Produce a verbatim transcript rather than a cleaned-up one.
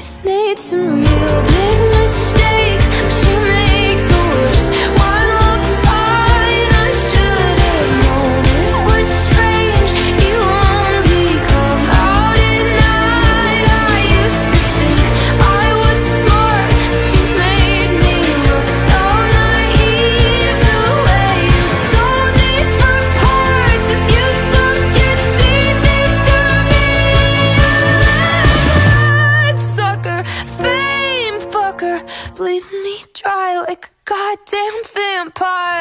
I've made some real big mistakes, but you make the worst one look fine. I should have known it was strange. You only come out at night. I used to think I was smart, but you made me look so naive. The way you sold me for parts as you sunk your teeth into me. That sucker, fame fucker, bleeding me dry like a goddamn vampire.